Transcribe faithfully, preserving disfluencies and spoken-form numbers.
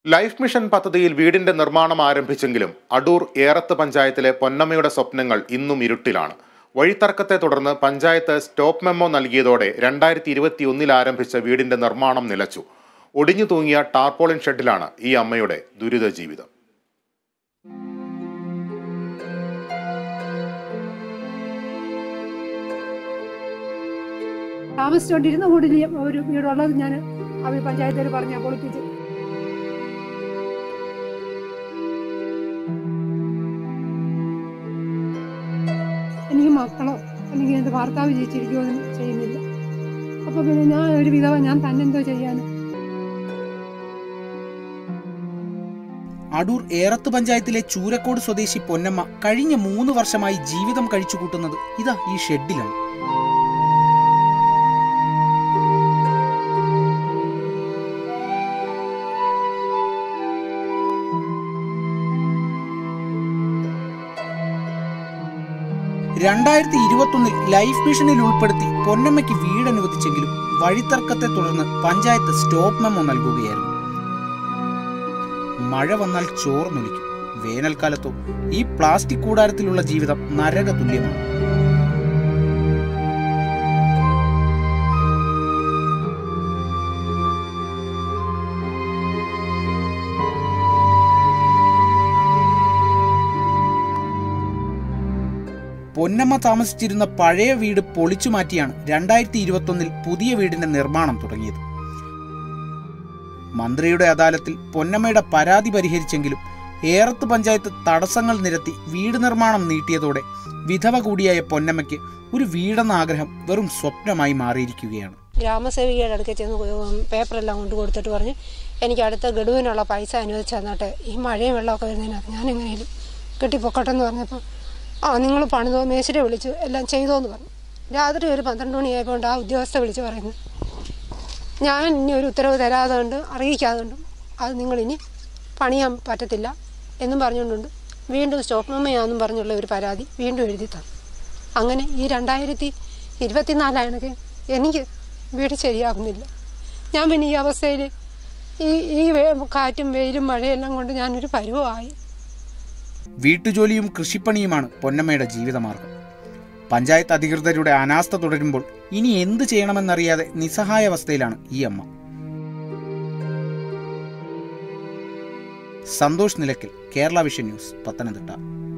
Life mission പദ്ധതിയിൽ വീടിന്റെ നിർമ്മാണം ആരംഭിച്ചെങ്കിലും അടൂർ ഏറത്ത് പഞ്ചായത്തിലെ പൊന്നമ്മയുടെ സ്വപ്നങ്ങൾ ഇന്നും ഇരുട്ടിലാണ്. വഴിത്തർക്കത്തെ തുടർന്ന് പഞ്ചായത്ത് സ്റ്റോപ്പ് മെമ്മോ നൽകിയതോടെ രണ്ടായിരത്തി ഇരുപത്തി ഒന്നിൽ ആരംഭിച്ച വീടിന്റെ നിർമ്മാണം നിലച്ചു. ഒടിഞ്ഞു തൂങ്ങിയ ടാർപോളിൻ ഷെഡിലാണ് ഈ അമ്മയുടെ ദുരിത ജീവിതം. താമസിച്ചുകൊണ്ടിരുന്ന വീട്ടിൽ ഒരു വീടുള്ളത് ഞാൻ അവർ പഞ്ചായത്തിൽ പറഞ്ഞ പൊളിപ്പിച്ച് എനിക്ക് മക്കളോ അല്ലെങ്കിൽ എൻ്റെ ഭർത്താവ് ജീവിച്ചിരിക്കുകയൊന്നും ചെയ്യുന്നില്ല. അപ്പോൾ പിന്നെ ഞാൻ ഒരു വിധവ, ഞാൻ തന്നെ എന്തോ ചെയ്യാൻ. അടൂർ ഏറത്ത് പഞ്ചായത്തിലെ ചൂരക്കോട് സ്വദേശി പൊന്നമ്മ കഴിഞ്ഞ മൂന്ന് വർഷമായി ജീവിതം കഴിച്ചു കൂട്ടുന്നത് ഇതാ ഈ ഷെഡിലാണ്. രണ്ടായിരത്തി ഇരുപത്തൊന്നിൽ ലൈഫ് മിഷനിൽ ഉൾപ്പെടുത്തി പൊന്നമ്മയ്ക്ക് വീട് അനുവദിച്ചെങ്കിലും വഴിത്തർക്കത്തെ തുടർന്ന് പഞ്ചായത്ത് സ്റ്റോപ്പ് മെമ്മോ നൽകുകയായിരുന്നു. മഴ വന്നാൽ ചോർന്നൊലിക്കും. വേനൽക്കാലത്തോ ഈ പ്ലാസ്റ്റിക് കൂടാരത്തിലുള്ള ജീവിതം നരക തുല്യമാണ്. പൊന്നമ്മ താമസിച്ചിരുന്ന പഴയ വീട് പൊളിച്ചു മാറ്റിയാണ് രണ്ടായിരത്തി ഇരുപത്തൊന്നിൽ പുതിയ വീടിന്റെ നിർമ്മാണം തുടങ്ങിയത്. മന്ത്രിയുടെ അദാലത്തിൽ പൊന്നമ്മയുടെ പരാതി പരിഹരിച്ചെങ്കിലും ഏറത്ത് പഞ്ചായത്ത് തടസ്സങ്ങൾ നിരത്തി വീട് നിർമ്മാണം നീട്ടിയതോടെ വിധവ കൂടിയായ പൊന്നമ്മയ്ക്ക് ഒരു വീടെന്ന ആഗ്രഹം വെറും സ്വപ്നമായി മാറിയിരിക്കുകയാണ്. ഗ്രാമസേവികയുടെ അടുക്കൽ ചെന്ന് പേപ്പറെല്ലാം കൊണ്ടു കൊടുത്തിട്ട് പറഞ്ഞ് എനിക്ക് അടുത്ത ഗഡുവിനുള്ള പൈസ അനുവദിച്ചു തന്നിട്ട് ഈ മഴയും വെള്ളമൊക്കെ വരുന്നതിനകത്ത് ഞാൻ എങ്ങനെയും കെട്ടിപ്പൊക്കട്ടെന്ന് പറഞ്ഞപ്പോൾ ആ നിങ്ങൾ പണിതോ മേശരെ വിളിച്ചു എല്ലാം ചെയ്തോന്ന് പറഞ്ഞു. രാത്രി ഒരു പന്ത്രണ്ട് മണിയായപ്പോൾ ആ ഉദ്യോഗസ്ഥ വിളിച്ച് പറയുന്നു, ഞാൻ ഇനി ഒരു ഉത്തരവ് തരാതെ കൊണ്ട് അറിയിക്കാതെ കൊണ്ടും അത് നിങ്ങളിനി പണിയാൻ പറ്റത്തില്ല എന്നും പറഞ്ഞുകൊണ്ടുണ്ട്. വീണ്ടും സ്റ്റോപ്പ് മെമ്മയാണെന്നും പറഞ്ഞുള്ള ഒരു പരാതി വീണ്ടും എഴുതി തന്നു. അങ്ങനെ ഈ രണ്ടായിരത്തി ഇരുപത്തിനാലാണെങ്കിൽ എനിക്ക് വീട് ശരിയാകുന്നില്ല. ഞാൻ പിന്നെ ഈ അവസ്ഥയിൽ ഈ ഈ കാറ്റും വെയിലും മഴയെല്ലാം കൊണ്ട് ഞാനൊരു പരുവമായി. വീട്ടുജോലിയും കൃഷിപ്പണിയുമാണ് പൊന്നമ്മയുടെ ജീവിതമാർഗം. പഞ്ചായത്ത് അധികൃതരുടെ അനാസ്ഥ തുടരുമ്പോൾ ഇനി എന്ത് ചെയ്യണമെന്നറിയാതെ നിസ്സഹായാവസ്ഥയിലാണ് ഈ അമ്മ. Santhosh Nilakkal, Kerala vision news, Pathanamthitta.